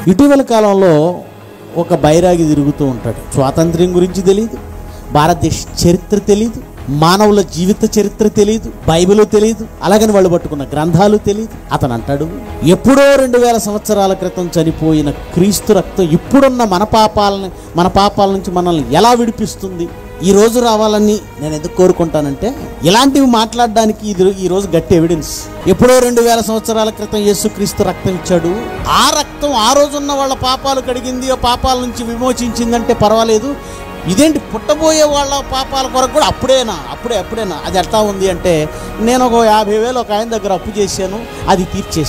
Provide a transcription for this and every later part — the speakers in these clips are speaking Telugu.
ఇటీవల కాలంలో ఒక బైరాగి తిరుగుతూ ఉంటాడు. స్వాతంత్ర్యం గురించి తెలియదు, భారతదేశ చరిత్ర తెలియదు, మానవుల జీవిత చరిత్ర తెలియదు, బైబిల్ తెలియదు, అలాగని వాళ్ళు పట్టుకున్న గ్రంథాలు తెలియదు. అతను అంటాడు, ఎప్పుడో 2000 సంవత్సరాల క్రితం చనిపోయిన క్రీస్తు రక్తం ఇప్పుడున్న మన పాపాల నుంచి మనల్ని ఎలా విడిపిస్తుంది? ఈ రోజు రావాలని నేను ఎందుకు కోరుకుంటానంటే, ఇలాంటివి మాట్లాడడానికి ఈ రోజు గట్టి ఎవిడెన్స్. ఎప్పుడో 2000 సంవత్సరాల క్రితం యేసుక్రీస్తు రక్తం ఇచ్చాడు. ఆ రక్తం ఆ రోజున్న వాళ్ళ పాపాలు కడిగింది, ఆ పాపాల నుంచి విమోచించిందంటే పర్వాలేదు. ఇదేంటి పుట్టబోయే వాళ్ళ పాపాల కొరకు కూడా అప్పుడేనా? అది ఎట్లా ఉంది అంటే, నేను ఒక 50,000 ఒక ఆయన దగ్గర అప్పు చేశాను, అది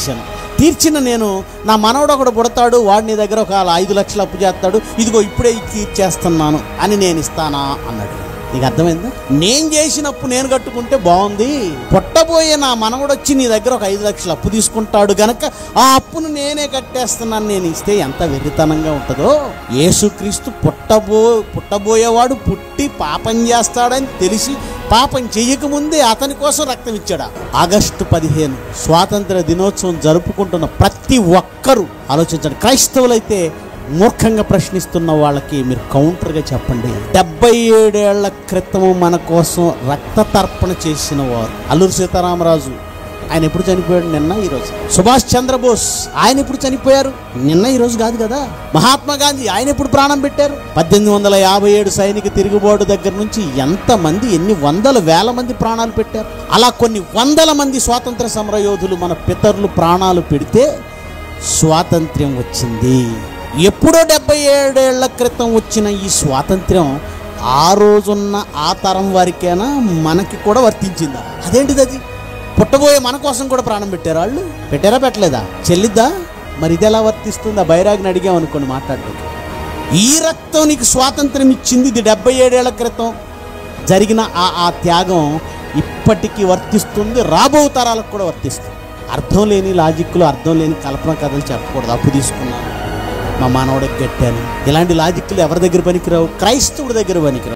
తీర్చిన నేను నా మనవడు ఒకడు పుడతాడు, వాడు నీ దగ్గర ఒక 5 లక్షలు అప్పు చేస్తాడు, ఇదిగో ఇప్పుడే తీర్చేస్తున్నాను అని నేను ఇస్తానా అన్నాడు. నీకు అర్థమైందా? నేను చేసిన అప్పు నేను కట్టుకుంటే బాగుంది, పుట్టబోయే నా మనవడు వచ్చి నీ దగ్గర ఒక 5 లక్షలు అప్పు తీసుకుంటాడు గనక ఆ అప్పును నేనే కట్టేస్తున్నాను, నేను ఇస్తే ఎంత వెర్రితనంగా ఉంటుందో. యేసుక్రీస్తు పుట్టబోయేవాడు పుట్టి పాపం చేస్తాడని తెలిసి పాపం చెయ్యకముందే అతని కోసం రక్తం ఇచ్చాడా? ఆగస్టు 15 స్వాతంత్ర దినోత్సవం జరుపుకుంటున్న ప్రతి ఒక్కరూ ఆలోచించండి. క్రైస్తవులైతే మూర్ఖంగా ప్రశ్నిస్తున్న వాళ్ళకి మీరు కౌంటర్గా చెప్పండి. 77 ఏళ్ల క్రితము మన కోసం రక్త తర్పణ చేసిన వారు అల్లూరి సీతారామరాజు, ఆయన ఎప్పుడు చనిపోయాడు? నిన్న ఈరోజు. సుభాష్ చంద్రబోస్, ఆయన ఎప్పుడు చనిపోయారు? నిన్న ఈరోజు కాదు కదా. మహాత్మా గాంధీ, ఆయన ఎప్పుడు ప్రాణం పెట్టారు? 1857 సైనిక తిరుగుబాటు దగ్గర నుంచి ఎంతమంది, ఎన్ని వందల వేల మంది ప్రాణాలు పెట్టారు. అలా కొన్ని వందల మంది స్వాతంత్ర సమర యోధులు మన పితరులు ప్రాణాలు పెడితే స్వాతంత్ర్యం వచ్చింది. ఎప్పుడో 77 ఏళ్ల క్రితం వచ్చిన ఈ స్వాతంత్ర్యం ఆ రోజున్న ఆ తరం వారికైనా మనకి కూడా వర్తించిందా? అదేంటిది? అది పుట్టబోయే మన కోసం కూడా ప్రాణం పెట్టారు వాళ్ళు. పెట్టారా పెట్టలేదా? చెల్లిద్దా? మరి ఇది ఎలా వర్తిస్తుంది? ఆ బైరాగిని అడిగామనుకోండి మాట్లాడడానికి. ఈ రక్తం నీకు స్వాతంత్రం ఇచ్చింది, ఇది 77 ఏళ్ల క్రితం జరిగిన ఆ త్యాగం ఇప్పటికీ వర్తిస్తుంది, రాబో తరాలకు కూడా వర్తిస్తుంది. అర్థం లేని లాజిక్లు, అర్థం లేని కల్పన కథలు చెప్పకూడదు. అప్పు తీసుకున్నాను, మా మానవుడికి కట్టాను, ఇలాంటి లాజిక్లు ఎవరి దగ్గర పనికిరావు? క్రైస్తవుడి దగ్గర పనికిరావు.